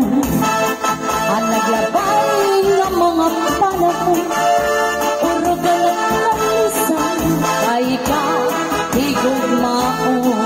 ang naglabay ng mga panahon. Urugan at lalisan, kay ka higugmaon.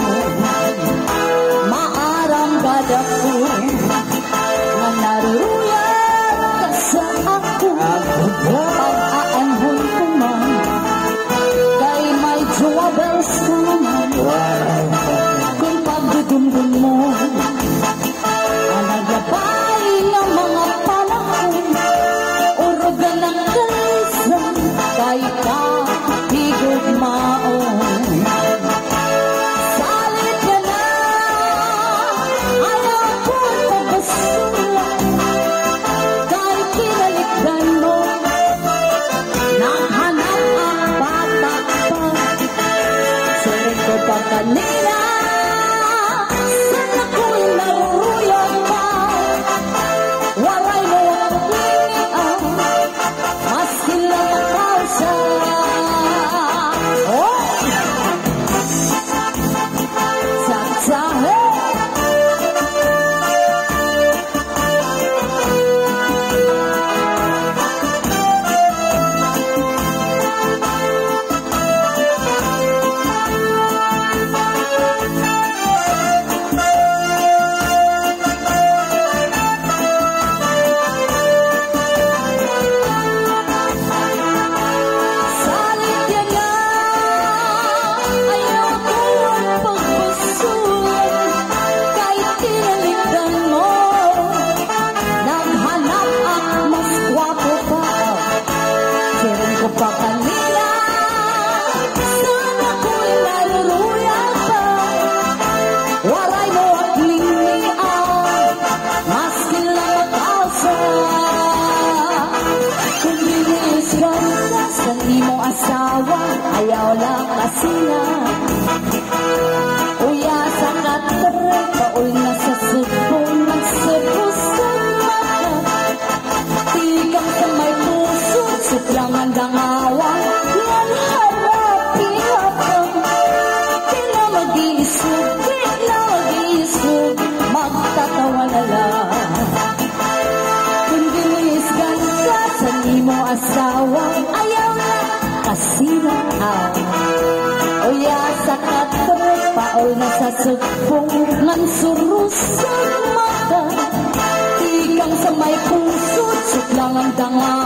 Maaranggad ako, nga naruruyat ka sa ako. Pag-aanhon ko man, kay may jewels ka naman. Kung pagdudumdum mo, ang naglabay ng mga panahon. Urugan ng kalisan, kay ka higugmaon. Salit ka na, ayaw ko pagkasulat, kay kinalikdan mo, naghanap ang bata pa. Salit ko pa kanina, sana ko'y naruruyang pa. Waray mo ang hiniang, mas sila makausa. Ayaw lang kasi na uya sa katre, paul na sa subong nagsubos sa mata. Tigang sa may puso, sutlangan dangawa, yan harapi hapang. Di na mag-iisog, magtatawa na lang. Kung ginisgan ka sa imo asawa, ayaw lang kasi na uya sa katre, paol na sa subong mansurus sa mata. Tigang sa may puso, sutlang ang danga.